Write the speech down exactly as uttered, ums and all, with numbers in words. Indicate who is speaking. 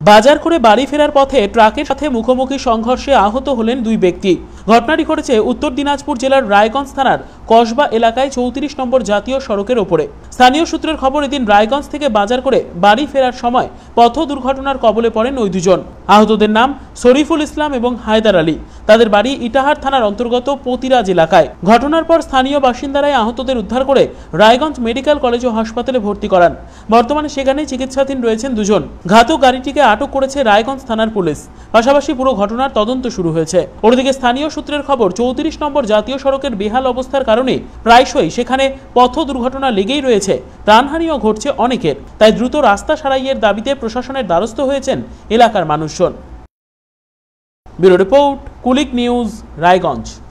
Speaker 1: বাজার করে বাড়ি ফেরার পথে ট্রাকের সাথে মুখোমুখি সংঘর্ষে আহত হলেন দুই ব্যক্তি। ঘটনাটি ঘটেছে উত্তর দিনাজপুর জেলার রায়গঞ্জ থানার কসবা এলাকায় চৌত্রিশ নম্বর জাতীয় সড়কের ওপরে। স্থানীয় সূত্রের খবর, এদিন রায়গঞ্জ থেকে বাজার করে বাড়ি ফেরার সময় পথ দুর্ঘটনার কবলে পড়েন ওই দুজন। আহতদের নাম শরীফুল ইসলাম এবং হায়দার আলী। তাদের বাড়ি ইটাহার থানার অন্তর্গত পতিরাজ এলাকায়। ঘটনার পর স্থানীয় বাসিন্দারাই আহতদের উদ্ধার করে রায়গঞ্জ মেডিকেল কলেজ ও হাসপাতালে ভর্তি করান। বর্তমানে সেখানেই চিকিৎসাধীন রয়েছেন দুজন। ঘাতক গাড়িটিকে আটক করেছে রায়গঞ্জ থানার পুলিশ। পাশাপাশি পুরো ঘটনার তদন্ত শুরু হয়েছে। অন্যদিকে স্থানীয় সূত্রের খবর, চৌত্রিশ নম্বর জাতীয় সড়কের বেহাল অবস্থার কারণে প্রায়শই সেখানে পথ দুর্ঘটনা লেগেই রয়েছে, প্রাণহানিও ঘটছে অনেকের। তাই দ্রুত রাস্তা সারাইয়ের দাবিতে প্রশাসনের দ্বারস্থ হয়েছেন এলাকার মানুষজন। Bureau report, Kulik news, Raiganj.